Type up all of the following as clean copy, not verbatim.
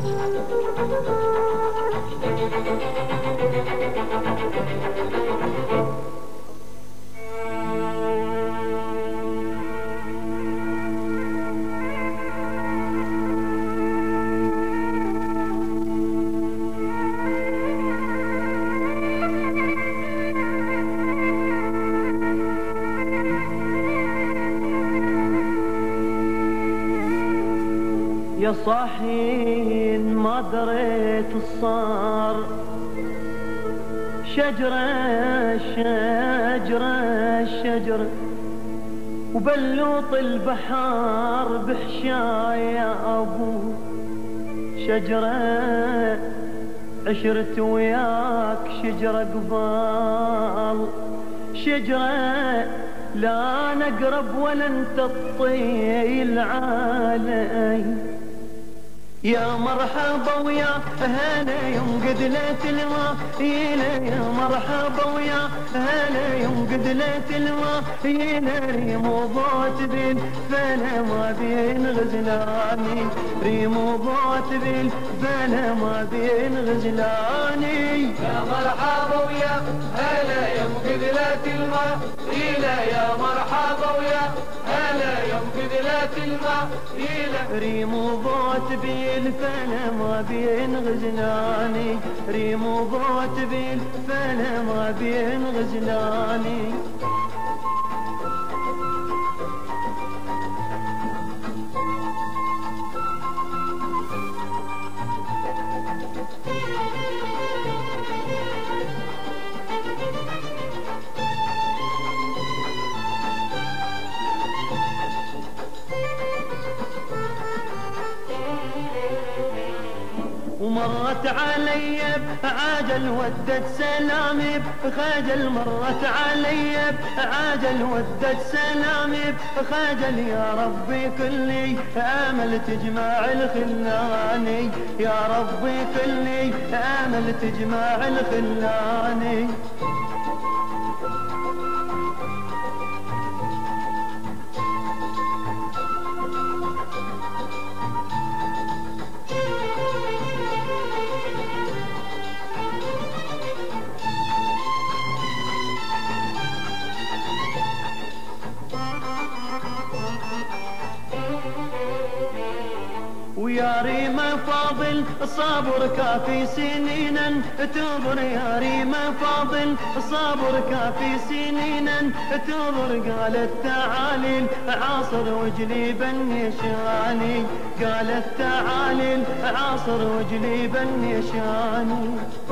يا صاحين ما دريت الصار شجرة شجرة شجرة وبلوط البحر بحشاية يا أبو شجرة عشرت وياك شجرة قبال شجرة لا نقرب ولا انت الطيل علي يا مرحبا ويا هلا يوم قدلت المايلة يا مرحبا ويا هلا يوم قدلت المايلة ريم وضوت بالفلا ما بين غزلاني ريم وضوت بالفلا ما بين غزلاني يا مرحبا ويا هلا يوم قدلت المايلة يا مرحبا ويا هلا يوم قدلت المايلة ريم وضوت بالفلا ما بين غزلاني ريم وضوت بالفلا ما بين غزلاني ومرت علي بعجل ودت سلامي بخجل مرت علي بعجل ودت سلامي بخجل يا ربي كلي امل تجمع الخلاني يا ربي كلي امل تجمع الخلاني ويا ريما فاضل صابر كافي سنينا تنظر يا ريما فاضل صابر كافي سنينا تنظر قالت تعالي عاصر وجليبا يشاني قالت تعالي عاصر وجليبا يشاني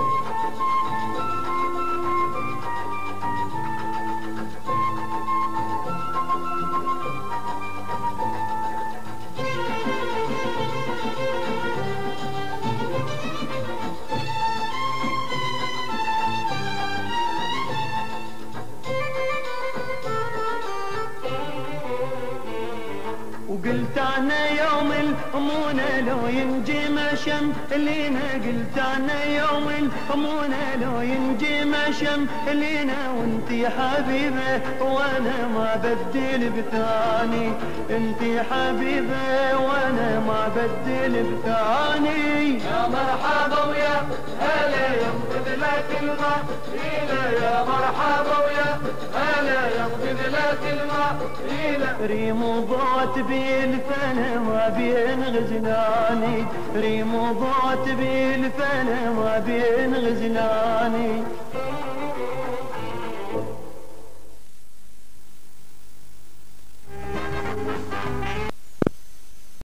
وقلت انا يوم الامونه لو ينجي مشم لينا قلت انا يوم الامونه لو ينجي مشم لينا وانت يا حبيبه وانا ما بدل بثاني انت يا حبيبه وانا ما بدل بثاني يا مرحبا ويا هلا يوم قدلت المايلة يا مرحبا ويا هلا يوم قدلت المايلة ريم وضوت بالفلا ما بين غزلاني ريم وضوت بالفلا ما بين غزلاني